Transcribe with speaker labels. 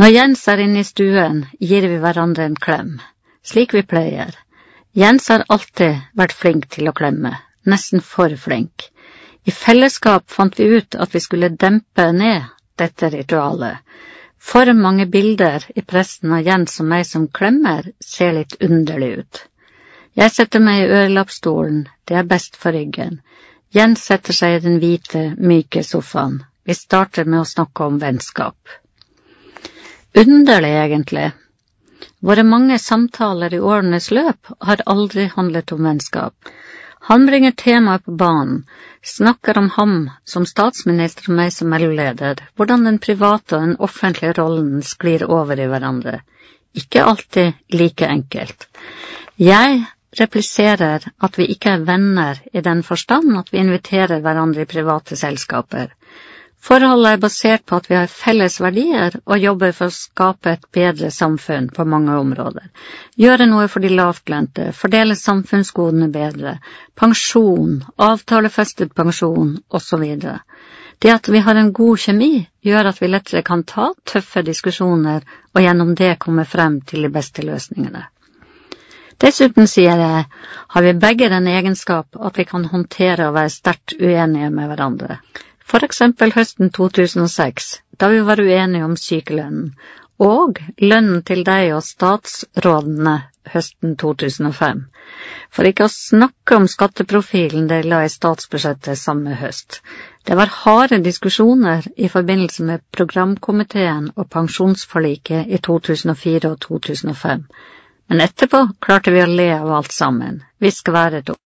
Speaker 1: Når Jens inne I stuen, gir vi hverandre en klem, slik vi pleier. Jens har alltid vært flink til å klemme, nesten for flink. I fellesskap fant vi ut at vi skulle dempe ned dette ritualet. For mange bilder I pressen av Jens og meg som klemmer ser litt underlig ut. Jeg setter meg I ørelappstolen, det best for ryggen. Jens setter seg I den hvite, myke sofaen. Vi starter med å snakke om vennskap. Underlig egentlig. Våre mange samtaler I årenes løp har aldri handlet om vennskap. Han bringer temaet på banen, snakker om ham som statsminister og meg som mellomleder, hvordan den private og den offentlige rollen sklir over I hverandre. Ikke alltid like enkelt. Jeg repliserer at vi ikke venner I den forstand at vi inviterer hverandre I private selskaper. Forholdet basert på at vi har felles verdier og jobber for å skape et bedre samfunn på mange områder. Gjøre noe for de lavtlønte, fordele samfunnsgodene bedre, pensjon, avtalefestet pensjon, osv. Det at vi har en god kjemi gjør at vi lettere kan ta tøffe diskusjoner og gjennom det komme frem til de beste løsningene. Dessuten, sier jeg, har vi begge den egenskap at vi kan håndtere og være sterkt uenige med hverandre. For eksempel høsten 2006, da vi var uenige om sykelønnen, og lønnen til deg og statsrådene høsten 2005. For ikke å snakke om skatteprofilen de la I statsbudsjettet samme høst. Det var harde diskusjoner I forbindelse med programkomiteen og pensjonsforliket I 2004 og 2005. Men etterpå klarte vi å le av alt sammen. Vi skal være et